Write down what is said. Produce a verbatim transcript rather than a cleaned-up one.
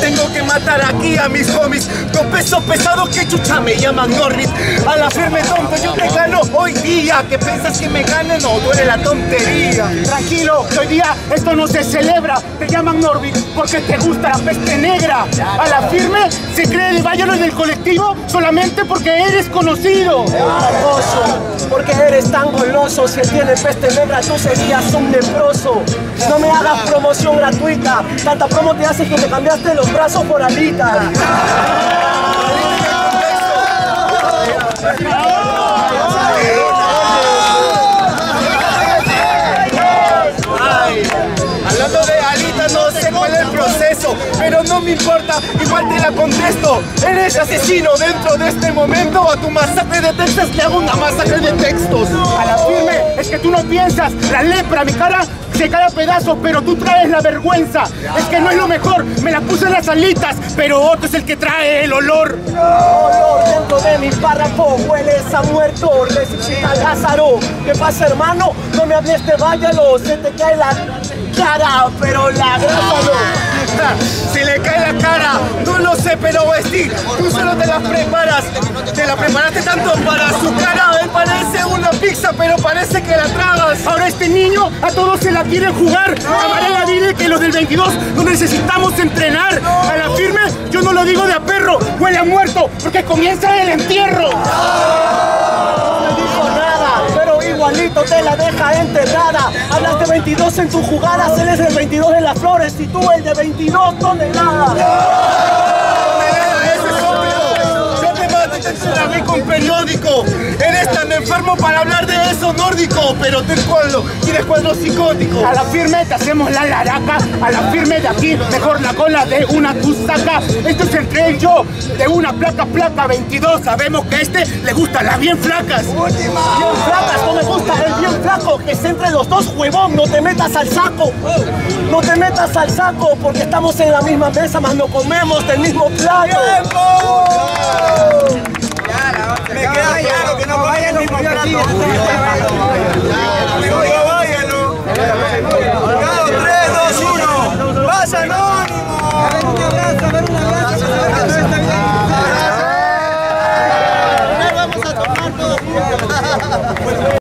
tengo que matar aquí a mis homies. Dos pesos pesados que chucha me llaman Norbit. A la firme tonto, yo te gano hoy día. ¿Qué piensas que me gane? No, duele la tontería. Tranquilo, que hoy día esto no se celebra. Te llaman Norbit porque te gusta la peste negra. A la firme se cree de váyalo del colectivo solamente porque eres conocido. Hermoso, porque eres tan goloso. Si él tiene peste negra, tú serías un leproso. No me hagas promoción gratuita. Tanta promo te haces que te cambiaste los brazos por alitas. Ay, hablando de alitas, no sé cuál es el proceso, pero no me importa, igual te la contesto. Eres asesino dentro de este momento. A tu masacre de Texas le hago una masacre de textos. A la firme es que tú no piensas. La lepra, mi cara se cae a pedazos, pero tú traes la vergüenza. Es que no es lo mejor, me la puse en las alitas, pero otro es el que trae el olor. Olor dentro de mi párrafo, hueles a muerto, resucita Lázaro. ¿Qué pasa, hermano? No me hables de váyalo, se te cae la cara, pero la grasa no. Si le cae la cara, no lo sé, pero Steve, tú solo te la preparas. Te la preparaste tanto para su cara. Él parece una pizza, pero parece que la tragas. Ahora este niño a todos se la quieren jugar. A Varela dile que los del veintidós no necesitamos entrenar. A la firme yo no lo digo de a perro, huele a muerto, porque comienza el entierro. No dijo nada, pero igualito te la deja enterrada. Hablas de veintidós en tus jugadas, él es el veintidós de las flores y tú el de veintidós toneladas. La vi con periódico. Eres tan enfermo para hablar de eso nórdico, pero te cuadro, tienes cuadro psicótico. A la firme te hacemos la laraca, a la firme de aquí, mejor la cola de una tusaca. Esto es entre él y yo, de una placa, placa veintidós. Sabemos que a este le gustan las bien flacas. Última. Bien flacas, no me gusta el bien flaco, que es entre los dos, huevón, no te metas al saco. No te metas al saco, porque estamos en la misma mesa, mas no comemos del mismo plato. ¡Tiempo! Me queda claro que no vayan ni por tres, dos, uno. ¡Vas, Anónimo! A ver, un abrazo, a ver, un abrazo. Vamos a tomar todos juntos.